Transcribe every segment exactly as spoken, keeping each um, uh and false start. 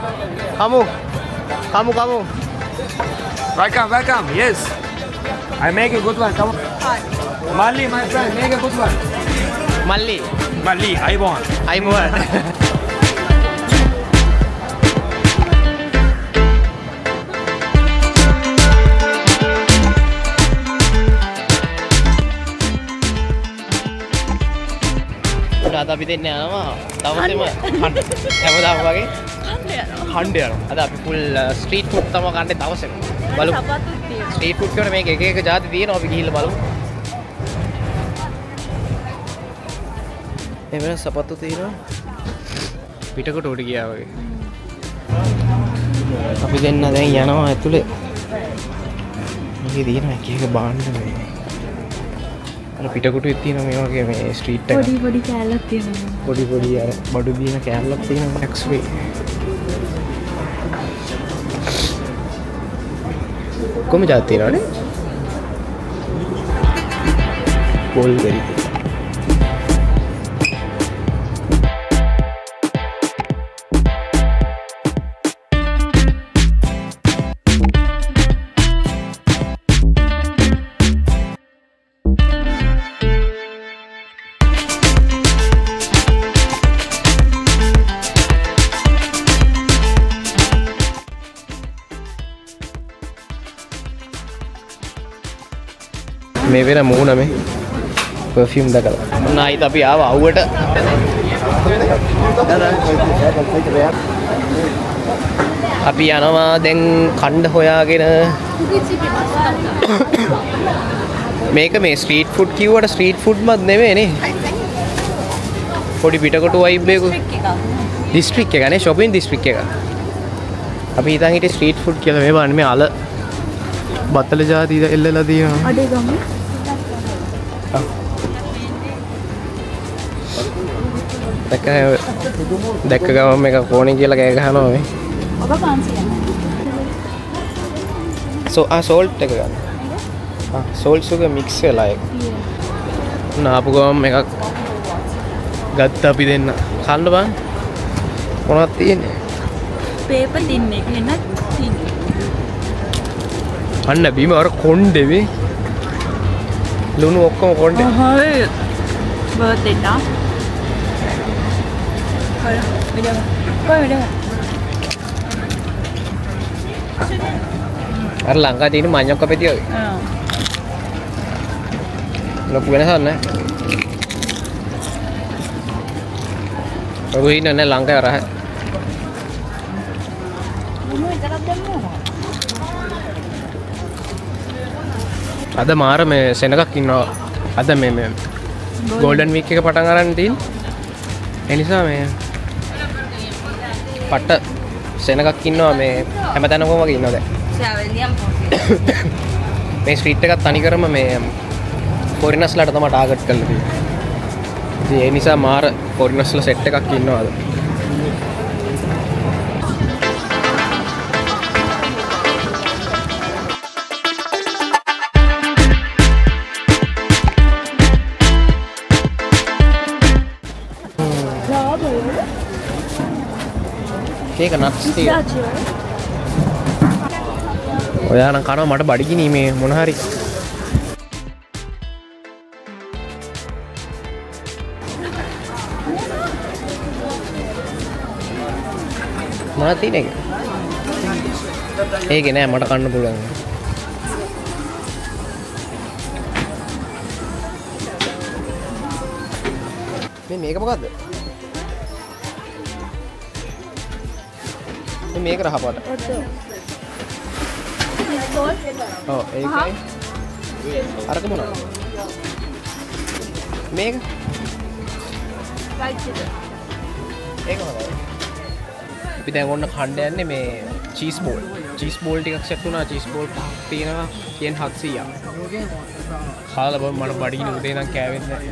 Kamu. Kamu kamu. Welcome, welcome. Yes. I make a good one. Come on. Hi. Mali, my friend, make a good one. Malli. Mali, I want. I want. අද අපි දෙන්න යනවා තවසෙම හැමදාම වගේ කන්න යනවා. කන්න යනවා. අද අපි ෆුල් ස්ට්‍රීට් ෆුඩ් තමයි කන්නේ තවසෙම. බලමු. සපත්තුත් තියෙනවා. ස්ට්‍රීට් ෆුඩ් වල මේක එක එක જાති තියෙනවා. අපි ගිහිල්ලා බලමු. මේ වෙන සපත්තු තියෙනවා. පිටකට උඩ ගියා වගේ. අපි දෙන්න දැන් යනවා ඇතුලේ. මේකේ තියෙනවා එක එක බාන්න මේ. අර පිටකොටුවේ තියෙන මේ වගේ මේ ස්ට්‍රීට් එක පොඩි පොඩි කෑල්ලක් තියෙනවා. පොඩි පොඩි අර බඩු දින කෑල්ලක් තියෙනවා මැක්ස් වේ. කොහොම જાති තියෙනවනේ? පොල් බෙරි. මේ වෙන මූණ මේ පර්ෆියුම් දකලා. ඔන්න ආයිත් අපි ආව අවුවට. අපි යනවා දැන් කණ්ඩ හොයාගෙන. මේක මේ ස්ට්‍රීට් ෆුඩ් කිව්වට ස්ට්‍රීට් ෆුඩ් මත් නෙමෙයිනේ. පොඩි පිටකොටු වයිබ් එකක. දිස්ත්‍රික් එක නේ shopping district එක. අපි හිතන් හිටියේ ස්ට්‍රීට් ෆුඩ් කියලා. මේ බලන්න මේ අල බත්තල જાති එල්ලලා තියෙනවා. අඩේ ගමු. දැක්ක දැක්ක ගමන් මේක කොණේ කියලා කෑ ගහනවා මේ. ඔබ පාන්සිය. සෝ ආ සෝල්ට් එක ගන්න. ආ සෝල්ට් සුගර් මික්ස් වෙලා ඒක. නාපු ගමන් මේක ගත්ත අපි දෙන්න. කන්න බං. මොනවද තියෙන්නේ? පේපර් ටින් එක එන්න ටින්. අන්න බීම අර කොණ්ඩේ මේ. ලුණු ඔක්කොම කොණ්ඩේ. හරි. බර්ත්ඩේ ටා. හරි. විඩියෝ. කොයි විඩියෝ? අර ලංකාවේ තියෙන මඤ්ඤොක්ක පෙතිය වගේ. ආ. ලොකු වෙනසක් නැහැ. ඔය ඉන්නේ නැහැ ලංකාවේ රහ. අද මාර මේ සෙනගක් ඉන්නවා. අද මේ මේ ගෝල්ඩන් වීක් එක පටන් ගන්න තියෙන. ඒ නිසා මේ පට සෙනගක් ඉන්නවා මේ හැමතැනම වගේ ඉන්නවා දැන්. මේ ස්ට්‍රීට් එකත් තනි කරම මේ ෆොරිනර්ස්ලාට තමයි ටාගට් කරලා තියෙන්නේ. ඉතින් ඒ නිසා මාර ෆොරිනර්ස්ලා සෙට් එකක් ඉන්නවා අද. ඒක නට්ස් තියෙනවා. ඔයා නම් කනවා මට බඩගිනි මේ මොන හරි. මොනවද තියෙන්නේ? ඒක නෑ මට කන්න පුළුවන්. මේ මේක මොකද්ද? මේක රහපාට. ඔව් ඒකයි. අරක මොනවද? මේක. ඒක හොඳයි. අපි දැන් ඔන්න කණ්ඩ යන්නේ මේ චීස් බෝල්. චීස් බෝල් ටිකක් සෙට් වුණා. චීස් බෝල් පහක් තියෙනවා. කියන හත්සීයක්. කාලා බලන්න මට බඩගිනි උදේ නම් කෑවෙන්නේ නැහැ.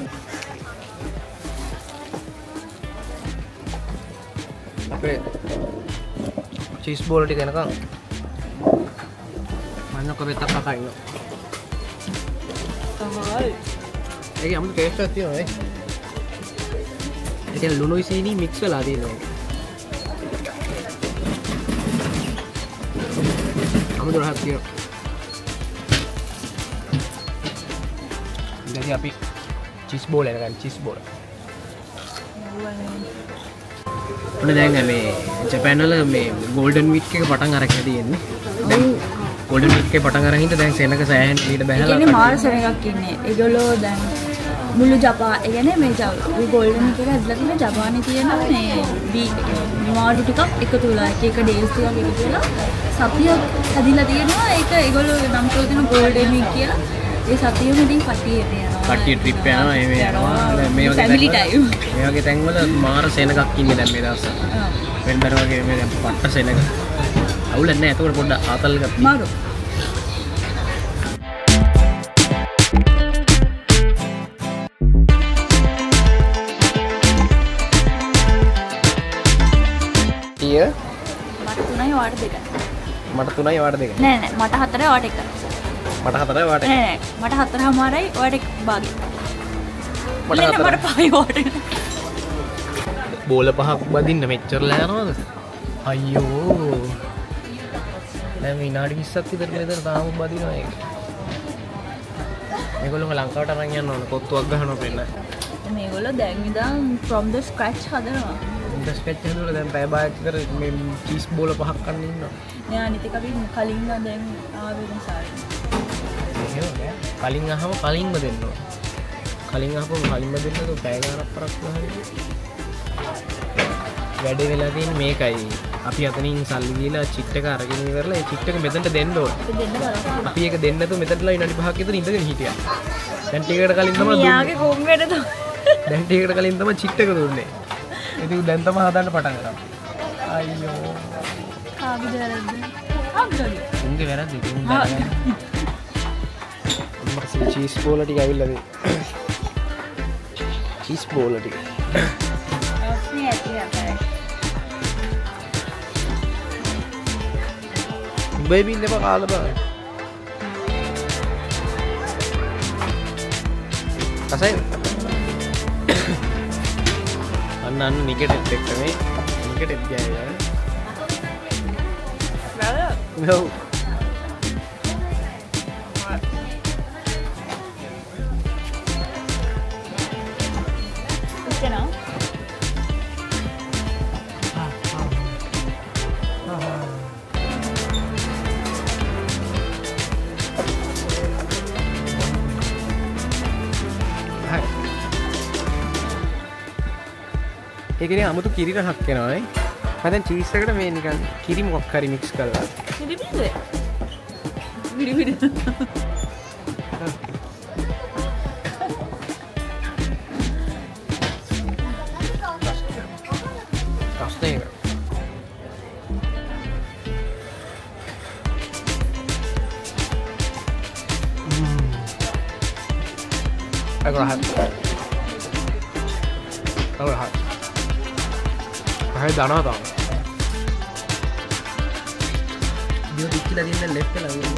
අපේ චීස් බෝල් ටික එනකන් මන්නක මෙතක් කතා ඉන්නවා. තමයි. ඒක අමුතු ටේස්ට් එකක් තියෙනවා නේ. ඒක ලුණුයි සීනි මික්ස් වෙලා තියෙනවා. දොළහක් තියෙනවා. ඉතින් අපි චීස් බෝල් එක ගන්න චීස් බෝල්. ඔන්න දැන් මේ ජපාන් වල මේ ගෝල්ඩන් වීක් එක පටන් අරගෙන තියෙන්නේ. දැන් ගෝල්ඩන් වීක් එක පටන් අරගෙන ඉඳ දැන් සෙනඟ සෑහෙන ඊට බහැලා. ඒ කියන්නේ මාර සෙනඟක් ඉන්නේ. ඒගොල්ලෝ දැන් මුළු ජපාන ඒ කියන්නේ මේ ගෝල්ඩන් වීක් එක ඇදලා තියෙන ජපානයේ තියෙන මේ වීක් නිවාඩු ටිකක් එකතු වෙලා එක එක ඩේස් ටිකක් එකතු වෙලා සතිය ඇදිලා තියෙනවා. ඒක ඒගොල්ලෝ නම් කරලා තියෙන ගෝල්ඩන් වීක් කියලා. ඒ සතියෙම ඉතින් කට්ටියට යනවා. කට්ටිය ට්‍රිප් යනවා එහෙම යනවා. මේ වගේ ෆැමිලි ටයිම්. මේ වගේ තැන්වල මාර සෙනඟක් ඉන්නේ දැන් මේ දවස්වල. ඔව්. වෙනතර වගේ මේ දැන් පට්ට සෙනඟ. අවුල නැහැ. ඒකට පොඩ්ඩක් ආතල් එකක් මාරු. ඊය මට තුනයි වාට දෙකයි. මට තුනයි වාට දෙකයි. නෑ නෑ මට හතරයි වාට එකයි. මට හතරයි වාට එකයි. නෑ නෑ මට හතරමාරයි වාට එක භාගෙ. මට හතරයි. මට පහයි වාට. බෝල පහක් බදින්න මෙච්චරලා යනවද? අයියෝ. දැන් විනාඩි විස්සක් විතර මෙතන තාම බදිනවා ඒක. මේගොල්ලෝ ලංකාවට අරන් යන්න ඕන කොත්තුවක් ගහනවා පෙන්න. මේගොල්ලෝ දැන් ඉඳන් from the scratch හදනවා. ඉන්ද ස්කෙච් හදුවල දැන් පැය භාගයක් විතර මේ චීස් බෝල පහක් කන්න ඉන්නවා. නෑ අනිත් එක අපි කලින් දැන් ආවේ නිසා. එහෙම නෑ. කලින් අහම කලින්ම දෙන්න ඕන. කලින් අහපුවම කලින්ම දෙන්න તો පැය ගානක් පරක් ගහන්නේ. වැඩේ වෙලා තියෙන්නේ මේකයි. අපි අතනින් සල්ලි දීලා චිට් එක අරගෙන ඉවරලා ඒ චිට් එක මෙතනට දෙන්න ඕන. දෙන්න බලන්න. අපි ඒක දෙන්න නැතුව මෙතනලා විනාඩි පහක් විතර ඉඳගෙන හිටියා. දැන් ටිකකට කලින් තමයි දුන්නේ. යාගේ කොම්බේට තමයි. දැන් ටිකකට කලින් තමයි චිට් එක දුන්නේ. ඉතින් දැන් තමයි හදන්න පටන් ගත්තා. අයියෝ. කාවිද වැරද්ද? කාවිද? උන්ගේ වැරද්ද ඉතින් උන් දන්නේ. මට චීස් බෝල ටික ඇවිල්ලා දෙන්න. චීස් බෝල ටික. ඔස්නේ ඇති අපේ. බේබි ඉන්න බා කාලා බා. කසයි. අන්න අන්න නිකටෙත් එක්ක මේ නිකටෙත් ගියා. No. Genau. ඒකනේ 아무තු කිරි රහක් වෙනවා නේ. මම දැන් චීස් එකට මේ නිකන් කිරි මොකක් හරි මික්ස් කරලා. කිරි බින්ද? කිරි බින්ද. රස්නේ. ම්ම්. ඒක රහත්. ඒක රහත්. හයි දානවා තාම. දිය පිටිලා දින්න ලෙෆ්ට් එක ලඟ.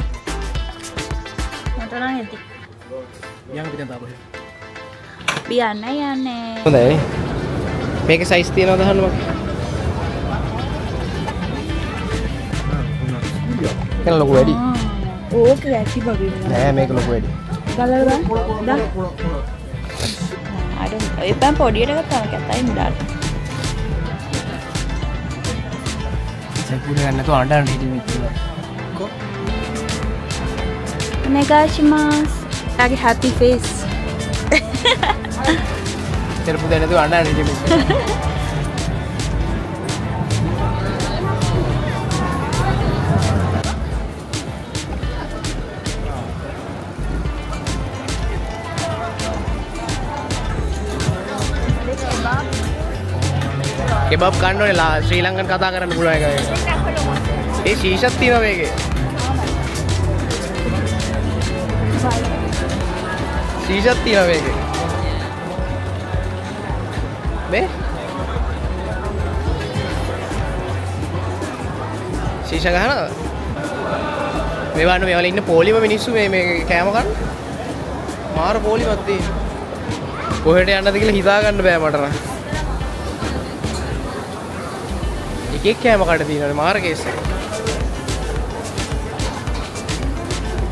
මට නම් ඇති. යන්න පිටෙන් තාපොයි. අපි යන්නේ යන්නේ. හොඳයි. මේකේ සයිස් තියනවද අහන්න මම. ඒක ලොකු වැඩි. ඕකේ ඇති බබේ. නෑ මේක ලොකු වැඩි. ගලවලා දාන්න. අර ඒ පම් පොඩියට ගත්තා කැතයි මුඩාට. සෙකුඩ ගන්න නැතුව අඬන්න හිටින් ඉතින්. කො? නෙගාෂිමාස්. යාගේ හැපි ෆේස්. තෙරපු දෙන්න නැතුව අඬන්න හිටින්. කෙබබ් කන්න ඕනේ ලා ශ්‍රී ලංකන් කතා කරන්න පුළුවන් එක. ඒ ශීෂත් තියෙනවා මේකේ. ශීෂත් තියෙනවා මේකේ. මේ ශීෂ ගහනවද? මේ වන්න මේ වල ඉන්න පොලිම මිනිස්සු මේ මේ කෑම කන්න. මාර පොලිමක් තියෙනවා. කොහෙට යන්නද කියලා හිතා ගන්න බෑ මට නම්. එකෙක් කෑම කඩ තියෙනවනේ මාර කේස් එක.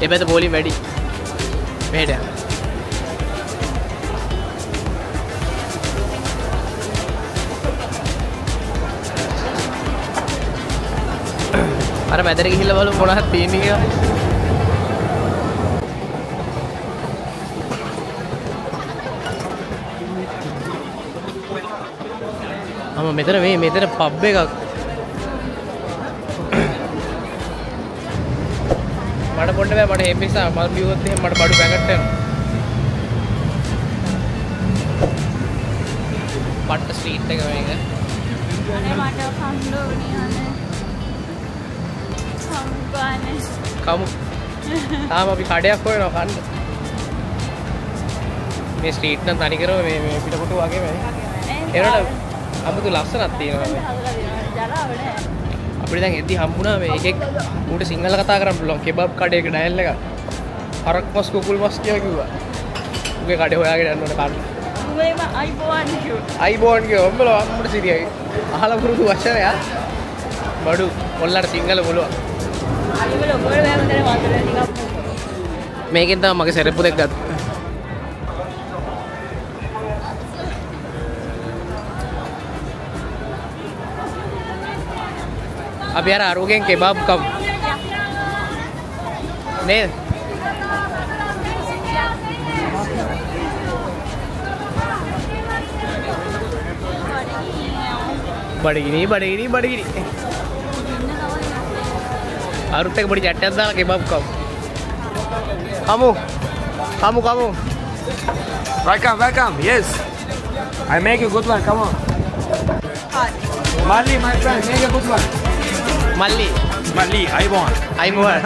ඒ පැත්ත පොලිම වැඩි. මෙහෙට යන්න. අර මැදට ගිහිල්ලා බලමු මොනවද තියෙන්නේ කියලා. අම මෙතන මේ මෙතන පබ් එකක්. මට පොඩ්ඩ බෑ මට හේපිසා මම බිව්වොත් එහෙම මට බඩු පැකට් යනවා. පට්ට ස්ට්‍රීට් එක මේක. අනේ මට කන්න ඕනේ අනේ. කම්පානේ. කමු. තාම අපි කඩයක් හොයනවා කන්න. මේ ස්ට්‍රීට් නම් තනි කරව මේ මේ පිටකොටු වගේ මේ. ඒනට අමුතු ලස්සනක් තියෙනවා. අපිට දැන් එද්දි හම්බුණා මේ එකෙක් ඌට සිංහල කතා කරන්න පුළුවන් කෙබබ් කඩේක ඩයල් එක. හරක් මස් කුකුල් මස් කියලා කිව්වා. ඌගේ කඩේ හොයාගෙන යන්න ඕන කන්න. ඌේ මම අයිබෝන් කිව්වා. අයිබෝන් කිව්වා. උඹලා අම්මට සිරියයි. අහලා පුරුදු වචනය. බඩු ඔල්ලට සිංහල පුළුවන්. අයිබෝල ඔබේ වෑම කරේ වතුර ටිකක්. මේකෙන් තමයි මගේ සෙරප්පු දෙක ගත්තා. අපි අර අරුගෙන් කෙබබ් කමු නේද? බඩගිනි බඩගිනි බඩගිනි අරුත් එක පොඩි චැට්ටයක් දාලා කෙබබ් කමු කමු කමු කමු. Welcome, welcome. Yes. I make a good one. Come on. Hi. Mali, my friend, make a good one. මල්ලි Mali, I want. අයිබෝන්.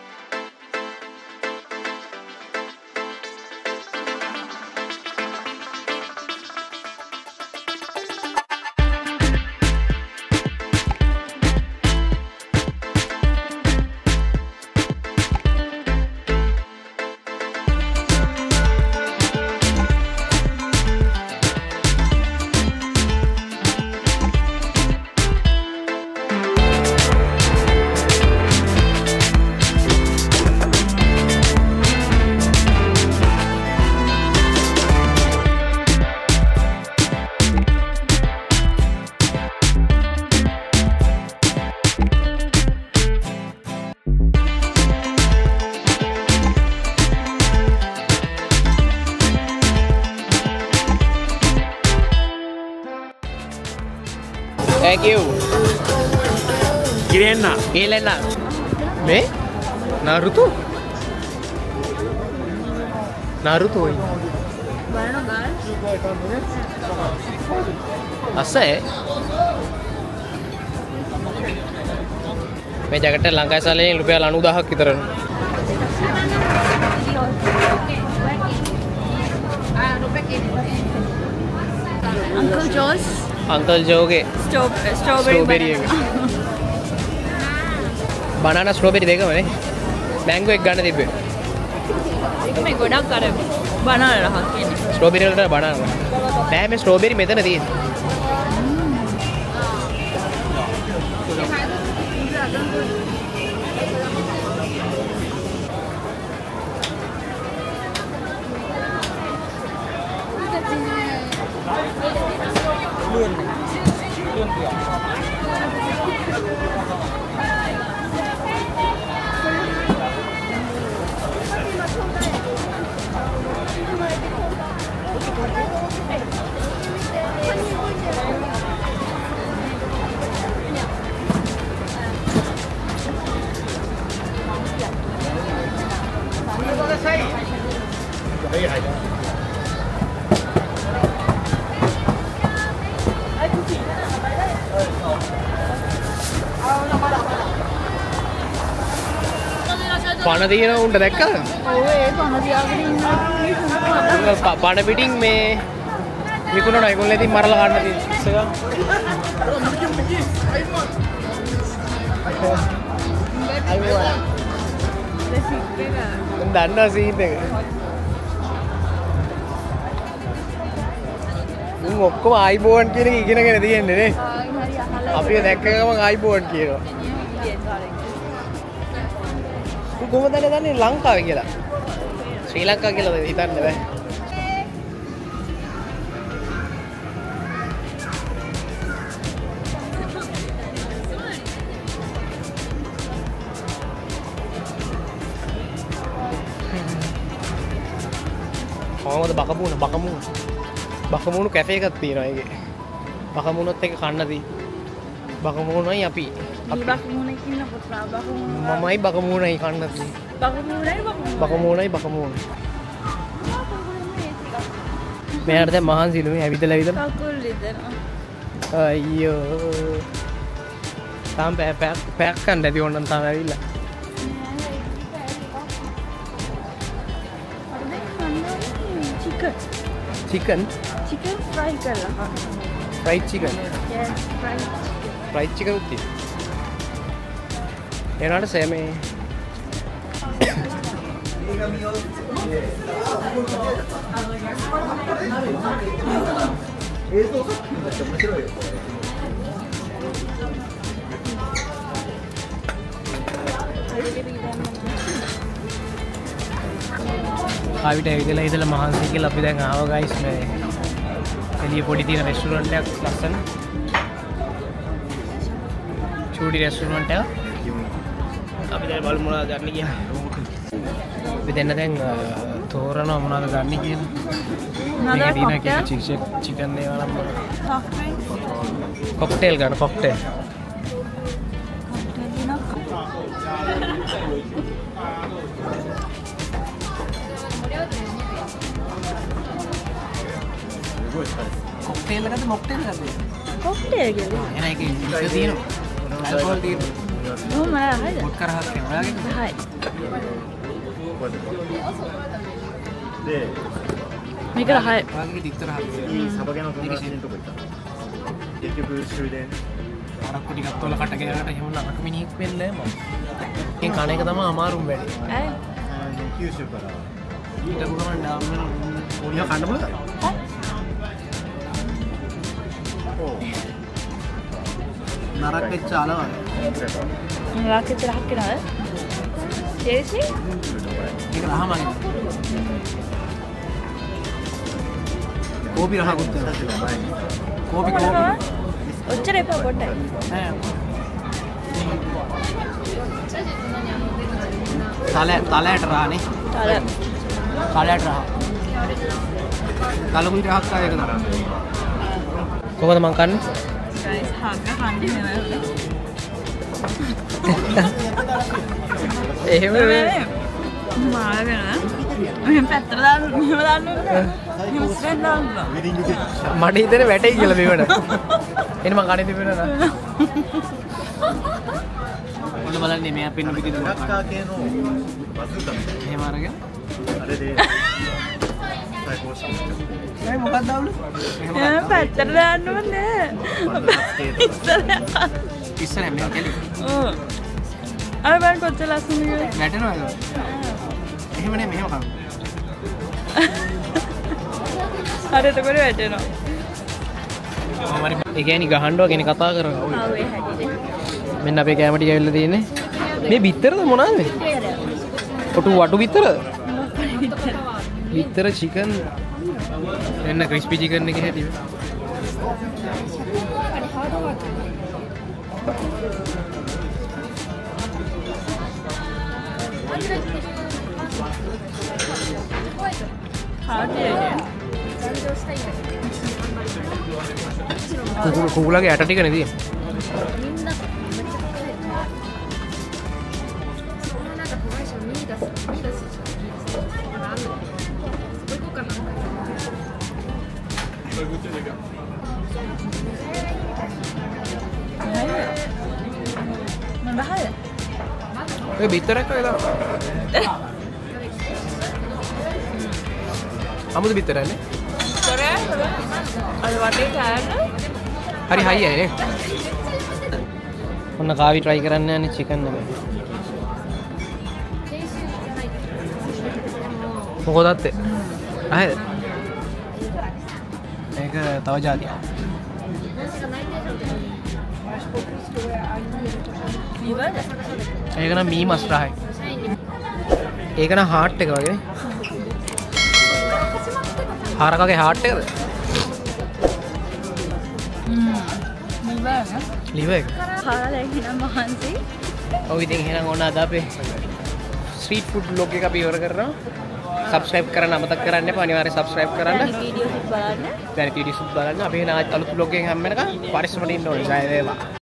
Thank you. Kirena. Elena. Me? Naruto? Naruto. බලන ගාල්. අසයි. මේ ජැකට් එක ලංකාවේ සල්ලියෙන් රුපියල් අනූදාහක් විතරනේ. Uncle Joe's. Uncle Joeගේ strawberry එක. banana strawberry දෙකම නේ. mango එක ගන්න තිබ්බේ. ඒක මේ ගොඩක් අර banana රහක් කියන්නේ. strawberry වලට banana. නෑ මේ strawberry මෙතන තියෙන්නේ. පණ තියෙන උන්ට දැක්කද? ඔව් ඒ පණ තියාගෙන ඉන්නවා. පණ පිටින් මේ විකුණන ඒගොල්ලෝ ඉතින් මරලා ගන්න තියෙනවා. අයිබෝන්. දන්නා සීන් එක. උන් ඔක්කොම අයිබෝන් කියන එක ඉගෙනගෙන තියෙන්නේ නේ. අපිව දැක්ක ගමන් අයිබෝන් කියනවා. කොහොමද දන්නේ ලංකාවේ කියලා? ශ්‍රී ලංකාව කියලා හිතන්න බෑ. කොහොමද බකමුණ බකමුණ බකමුණු කැෆේ එකක් තියෙනවා ඒකේ. බකමුණත් එක්ක කන්න දී. බකමුණයි අපි. අපි බකමුණේ ඉන්න පුතා බකමුණ. මමයි බකමුණයි කන්න දී. බකමුණයි බකමුණ. බකමුණයි බකමුණ. මෙයාට දැන් මහන්සිලු මේ ඇවිදලා ඇවිදලා. කකුල් රිදෙනවා. අයියෝ. තාම පැය පැයක් කන්න ඇති ඕනනම් තාම ඇවිල්ලා. Chicken? Chicken fry කරලා. Fried chicken? Yes, fried. Fried chicken උත් තියෙනවා. එනවාට සෑමේ. කාවිට ඇවිදලා ඉඳලා මහන්සි කියලා අපි දැන් ආවා ගයිස් මේ එළිය පොඩි තියෙන රෙස්ටුරන්ට් එකක් ලස්සන චූටි රෙස්ටුරන්ට් එක අපි දැන් බලමු මොනවද ගන්න කියලා අපි දෙන්න දැන් තෝරනවා මොනවද ගන්න කියලා මේක දින කීක චිකන් චිකන් ඒවා නම් කොක්ටේල් ගන්න කොක්ටේල් කොක්ටේල් එකද මොක්ටේල් එකද කොක්ටේල් කියලා එන එක ඉන්න තියෙනවා ඇල්කොහොල් තියෙනවා ඕ මම හයිද වොඩ්කා රහක් තියෙනවා ඔයාගේ හයි මේක රහයි ඔයාගේ තිත්ත රහක් අරක්කු ටිකක් තොල කට ගෑනට එහෙම නරක මිනිහෙක් වෙන්නේ නැහැ මම. එකෙන් කණ එක තමයි අමාරුම වැඩි. ඇයි? කියුෂු කරා. ඊට ගමන් ඩාම් වෙන ඕනිය කන්න බලද? ඔව්. නරක වෙච්ච අලවල්. නරක වෙච්ච රහක් කියනවාද? seriously? ඒක රහමයි. කෝපි රහකුත් තියෙනවා. කෝපි කෝපි. ඔච්චර එපා පොඩ්ඩයි. තල තලයට රහනේ. තල. තලයට රහ. තලකුයි රහක් ආව එක තමයි. කොහොමද මං කන්නේ? ගයිස් හග්ග කන්නේ නේද? එහෙම නෙවෙයි. මාගෙන. මෙහෙම පැත්තට දාන්න මෙහෙම දාන්න ඕනේ. මෙහෙම ස්ට්‍රේට් දාන්න. මට හිතෙන්නේ වැටෙයි කියලා මේවට. එන්න මං කන්නේ තිබුණා නේද? ඔන්න බලන්න මේ අපින් පිටින් දුක්කා කියනෝ වසුත. එහෙම අරගෙන. අර දේ. ඒ මොකක්ද අවුල? එහෙම පැත්තට දාන්න ඕනේ. ඉස්සරහ මෙහෙම කෙලි. ඔව්. අර බලන්න කොච්චර ලස්සනද කියලා. වැටෙනවද? එහෙම නේ මෙහෙම කරමු. හරි එතකොට වැටෙනවා. හරි ඒ කියන්නේ ගහන්න වගේ කතා කරනවා. ආ ඔය හැටිනේ. මෙන්න අපේ කැම ටික ඇවිල්ලා තියෙන්නේ. මේ බිත්තරද මොනවාද මේ? කොටු වටු බිත්තර? බිත්තර චිකන් එන්න ක්‍රිස්පි චිකන් එකේ හැටි. කුකුල කුකුලගේ ඇට ටික නෙදී. ඒ බිත්තරක් වගේ දාන්න. අමුතු බිත්තරන්නේ. කරේ අර වටේ කෑල්ල හරි හයියයි නේ. ඔන්න කාවි try කරන්න යන්නේ chicken එක. මොකද අත්තේ? ආයේ. ඒක තව જાතියක්. ඉවද? ඒක නම් මී මස් රහයි. ඒක න හાર્ට් එක වගේ. හරකගේ හાર્ට් එකද? හ්ම්. නිවර්ණ. liver එක. කාලා එහෙනම් මහන්සි. ඔව් ඉතින් එහෙනම් ඕන අද අපේ ස්ට්‍රීට් ෆුඩ් vlog එක අපි ඉවර කරනවා. subscribe කරන්න අමතක කරන්න එපා. අනිවාර්යෙන් subscribe කරන්න. වීඩියෝස් බලන්න. දැන් වීඩියෝස් බලන්න. අපි එහෙනම් අලුත් vlog එකකින් හැම වෙනකම් පරිස්සමට ඉන්න ඕනේ. ජය වේවා.